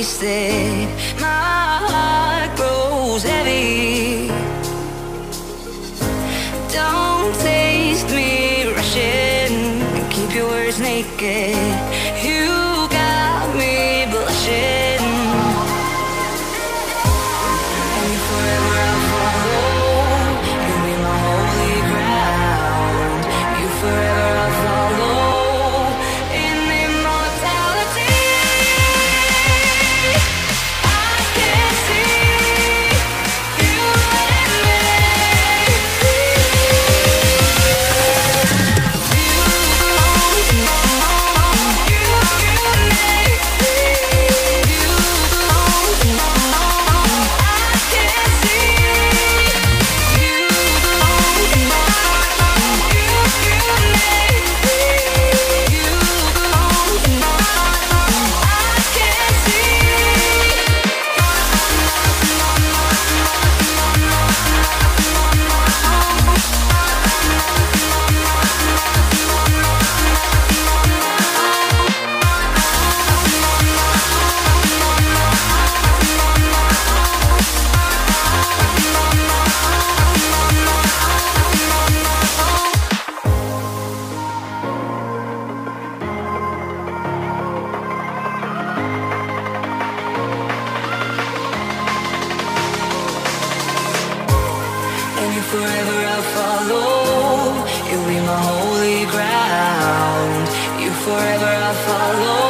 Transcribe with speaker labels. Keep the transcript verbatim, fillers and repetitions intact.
Speaker 1: wasted. My heart grows heavy. Don't taste me rushing, keep your words naked. You got me blushing. And you forever I'll follow. You'll be my holy ground. You forever I'll follow. In immortality, I can see you and me. And you forever I'll follow. You'll be my holy ground. You forever I'll follow.